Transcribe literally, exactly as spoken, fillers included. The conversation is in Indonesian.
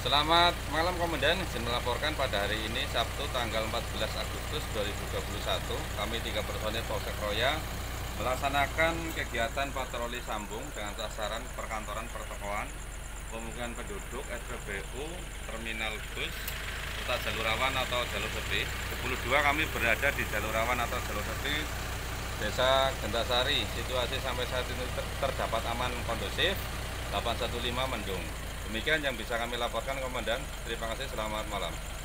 Selamat malam Komandan, izin melaporkan pada hari ini Sabtu tanggal empat belas Agustus dua ribu dua puluh satu, kami tiga personil Polsek Roya melaksanakan kegiatan patroli sambung dengan sasaran perkantoran pertokoan, pemukiman penduduk, S P B U, terminal bus, serta jalur rawan atau jalur sepi. sepuluh dua kami berada di jalur rawan atau jalur sepi Desa Gentasari. Situasi sampai saat ini ter- terdapat aman kondusif. delapan satu lima mendung. Demikian yang bisa kami laporkan Komandan. Terima kasih, selamat malam.